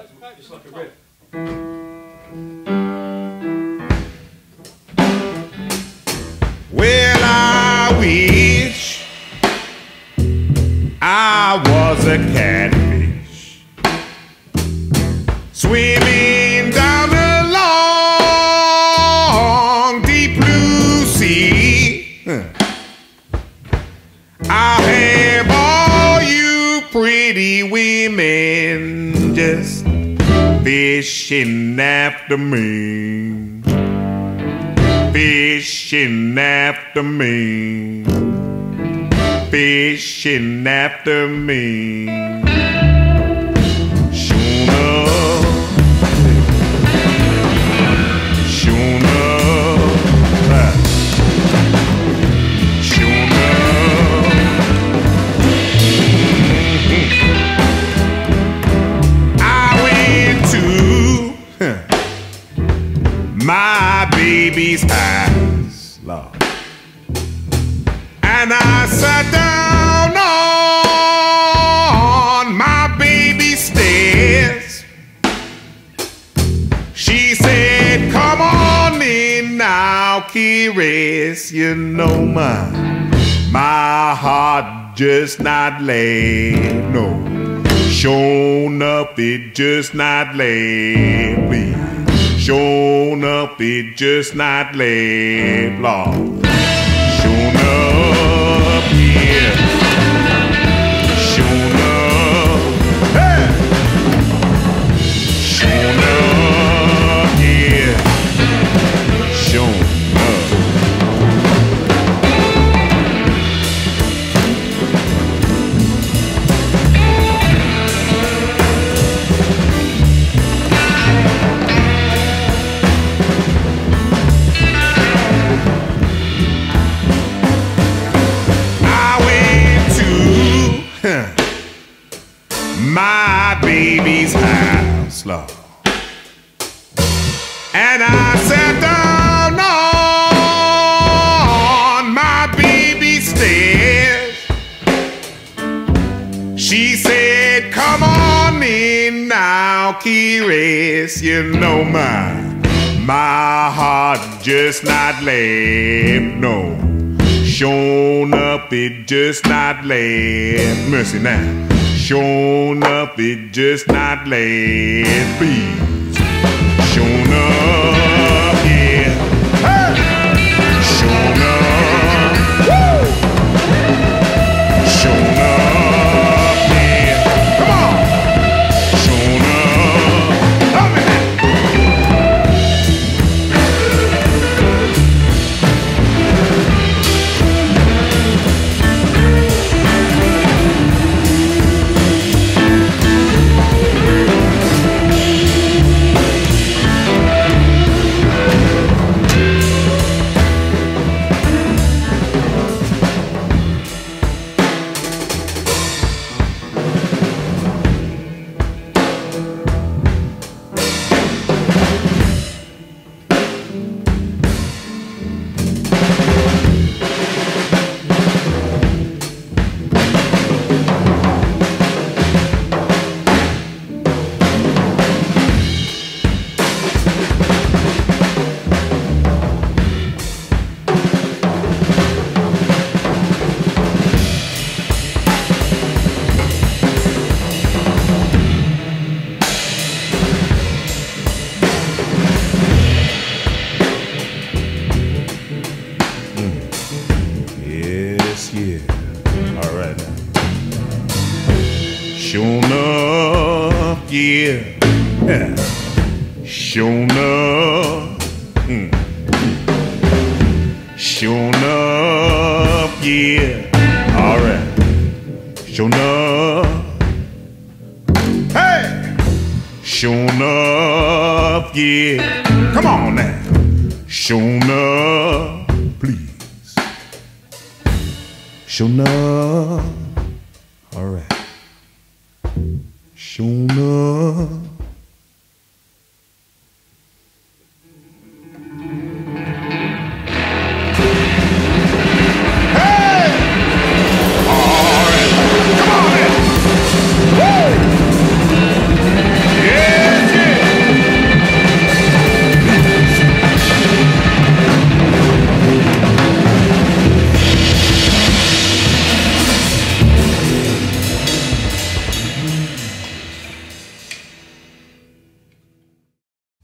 Just like a riff. Well, I wish I was a catfish swimming down the long, deep blue sea. I have all you pretty women just fishing after me, fishing after me, fishing after me. Sure enough, sure enough, sure enough. I went to my baby's house, Lord, and I sat down on my baby's stairs. She said, "Come on in now, curious, you know my heart just not laid, no. Shown up, it just not laid, please. Shown up, it just not laid, Lord. Shown up, yeah. Shown up, hey. Shown up, yeah. Shown up. My baby's house, Lord, and I sat down on my baby's stairs. She said, "Come on in now, curious, you know my heart just not left, no. Shown up, it just not left, mercy now. Shown up, it just not left, please. Shown up, yeah. Hey! Shown up, woo! Shown up, yeah. Come on. Shown up, love me now. Shown up, yeah. Shown up. Shown up, yeah. All right. Shown up. Hey! Shown up, yeah. Come on now. Shown up, please. Shown up. All right. Shown up.